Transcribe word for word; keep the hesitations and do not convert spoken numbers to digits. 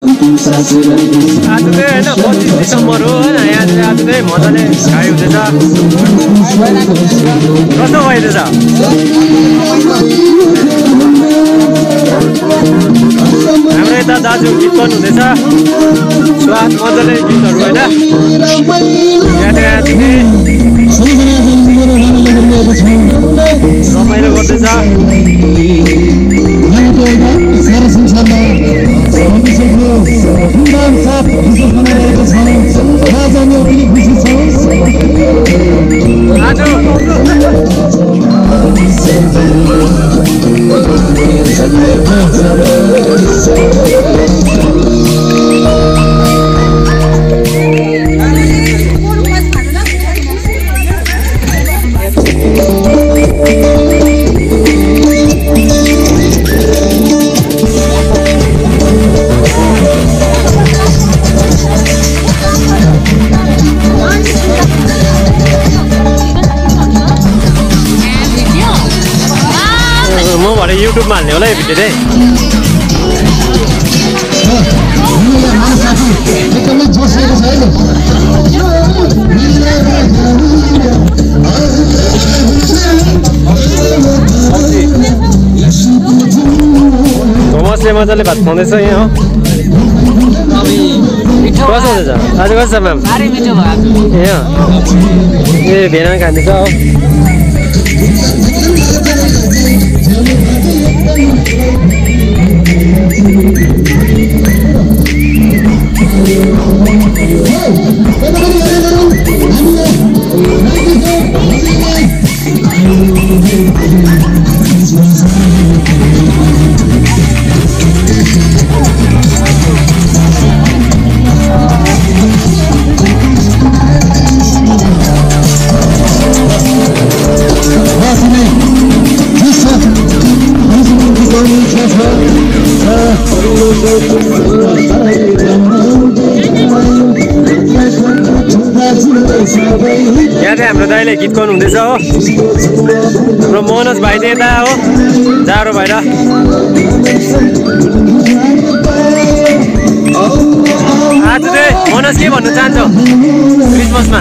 आज चाहिँ होइन पच्चिस डिसेम्बर हो होइन यहाँ चाहिँ आज चाहिँ मजाले खाइ हुँदैछ कस्तो भइदिएछ हाम्रो यता दाजु गीत गर्नुहुँदैछ स्वाद मजाले गीतहरू होइन रमाइलो गर्दैछ युट्युबमा हाल्ने होला यो भिडियो चाहिँ थोमसले मजाले भात खुवाउँदैछ यहाँ हो कस्तो हुँदैछ आज कस्तो छ म्याम ए भेना खाँदैछ हो यहाँ चाहिँ हाम्रो दाइले गीत गाउनु हुँदैछ हो हाम्रो मनोज भाइ चाहिँ यता हो जाडो भएर आज चाहिँ मनोज के भन्नु चाहन्छ क्रिसमसमा